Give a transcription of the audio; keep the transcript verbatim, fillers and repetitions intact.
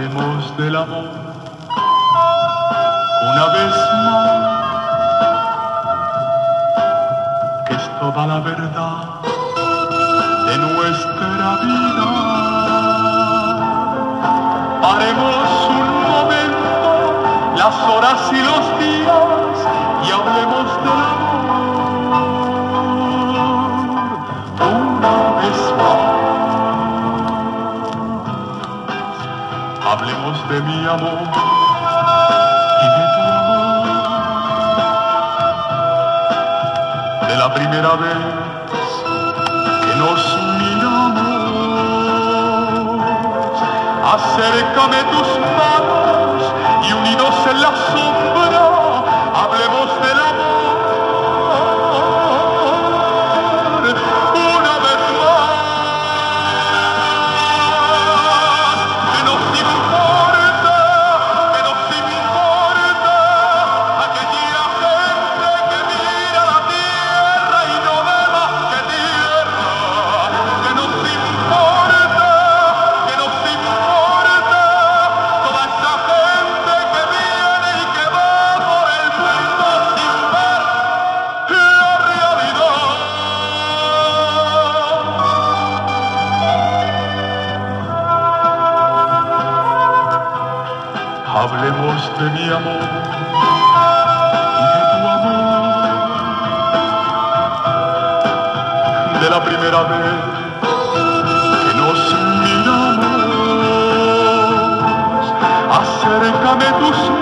Hablemos del amor una vez más, que es toda la verdad de nuestra vida. Paremos un momento las horas y los días y hablemos del amor una vez más. Hablemos de mi amor y de tu amor, de la primera vez que nos miramos. Acércame tus manos y unidos en la sombra, hablemos del amor una vez más. Que nos importa, que nos importa aquella gente que mira la tierra y no ve más que tierra. Que nos importa, que nos importa toda esa gente que viene y que va por el mundo sin ver la realidad. Hablemos de mi amor y de tu amor, de la primera vez que nos miramos. Acércame tus